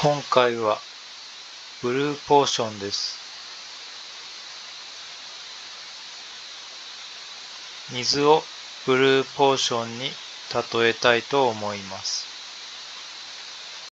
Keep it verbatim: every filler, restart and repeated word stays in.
今回はブルーポーションです。水をブルーポーションに例えたいと思います。